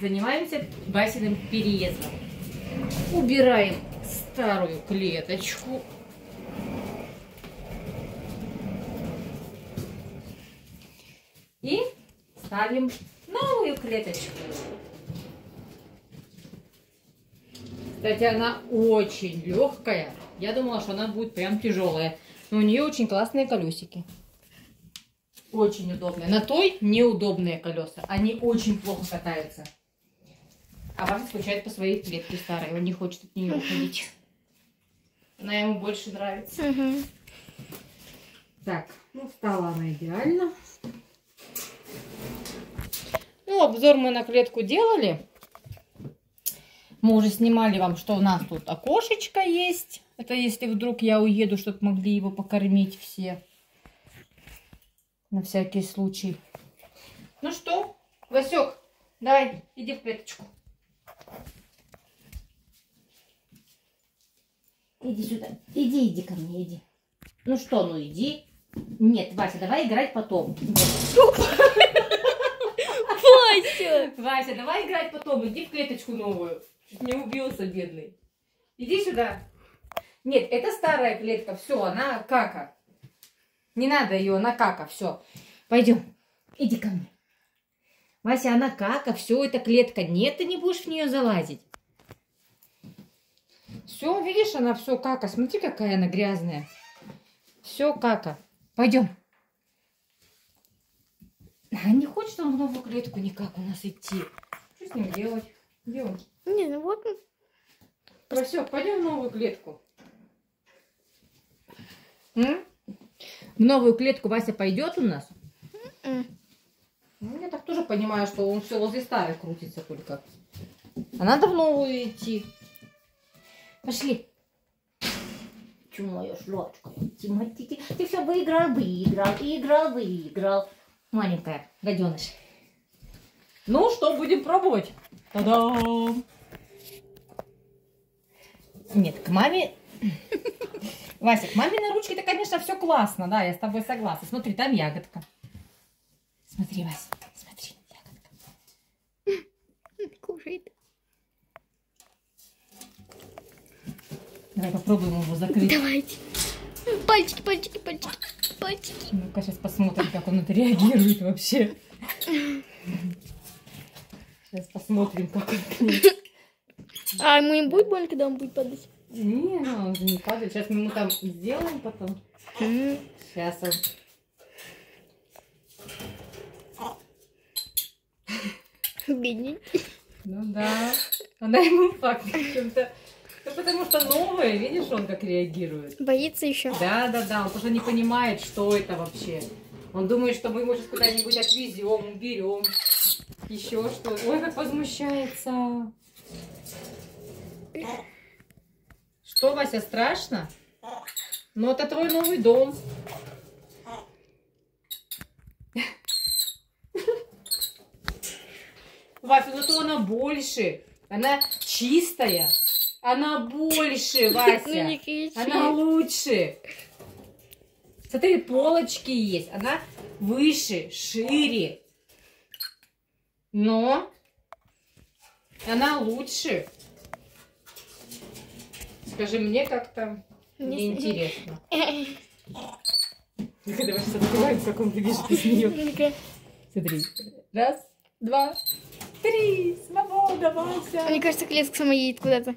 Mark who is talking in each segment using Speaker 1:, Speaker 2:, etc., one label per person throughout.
Speaker 1: занимаемся Васиным переездом. Убираем старую клеточку. И ставим новую клеточку. Кстати, она очень легкая. Я думала, что она будет прям тяжелая. Но у нее очень классные колесики. Очень удобные. На той неудобные колеса. Они очень плохо катаются. А Вася скучает по своей клетке старой. Он не хочет от нее уходить. Она ему больше нравится. Так, ну стала она идеально. Ну, обзор мы на клетку делали. Мы уже снимали вам, что у нас тут окошечко есть. Это если вдруг я уеду, чтобы могли его покормить все. На всякий случай. Ну что, Васек, давай, иди в клеточку. Иди сюда. Иди ко мне, иди. Ну что, ну иди. Нет, Вася, давай играть потом. Вася, давай играть потом. Иди в клеточку новую. Чуть не убился, бедный. Иди сюда. Нет, это старая клетка. Все, она кака. Не надо ее, она кака. Все. Пойдем. Иди ко мне. Вася, она кака. Все, это клетка. Нет, ты не будешь в нее залазить. Все, видишь, она все кака. Смотри, какая она грязная. Все кака. Пойдем. А не хочет он в новую клетку никак у нас идти. Что с ним делать? Где он?
Speaker 2: Не, ну вот он.
Speaker 1: Васек, пойдем в новую клетку. В новую клетку Вася пойдет у нас? Ну, я так тоже понимаю, что он все возле старой крутится только. А надо в новую идти. Пошли. Чему моя шлачка? Ты все выиграл. Маленькая, гаденыш. Ну, что будем пробовать? Та-дам! Нет, к маме... Вася, к маме на ручке-то, конечно, все классно. Да, я с тобой согласна. Смотри, там ягодка. Смотри, Вася, смотри, ягодка.
Speaker 2: Кушает.
Speaker 1: Давай попробуем его закрыть.
Speaker 2: Давайте. Пальчики.
Speaker 1: Ну-ка, сейчас посмотрим, как он отреагирует вообще. Сейчас посмотрим, как он.
Speaker 2: А ему не будет больно, когда он будет падать?
Speaker 1: Не, он же не падает. Сейчас мы ему там сделаем потом. Сейчас он.
Speaker 2: Бедненький.
Speaker 1: Ну да. Она ему факт чем-то. Ну, потому что новое, видишь, он как реагирует.
Speaker 2: Боится еще.
Speaker 1: Да. Он тоже не понимает, что это вообще. Он думает, что мы его сейчас куда-нибудь отвезем, уберем. Еще что. Ой, как возмущается. Что, Вася, страшно? Ну, это твой новый дом. Вася, зато она больше. Она чистая. Она больше, Вася. Она лучше. Смотри, полочки есть. Она выше, шире. Но она лучше. Скажи, мне как-то неинтересно. Ну-ка, давай сейчас откроем, как он выглядит без нее. Смотри. Раз, два, три. Свобода, Вася.
Speaker 2: Мне кажется, клетка сама едет куда-то.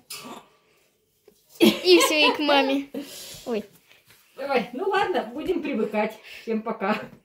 Speaker 2: И все, и к маме. Ой.
Speaker 1: Давай, ну ладно, будем привыкать. Всем пока.